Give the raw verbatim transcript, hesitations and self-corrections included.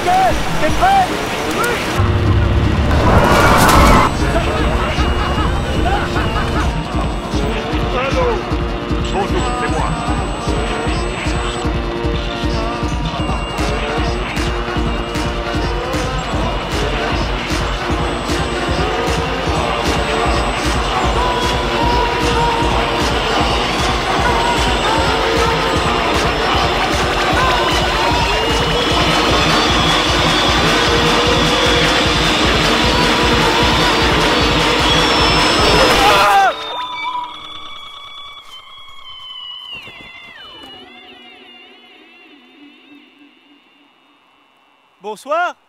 Michael, t'es prêt? Oui. Allô? Bonjour, c'est moi. Bonsoir.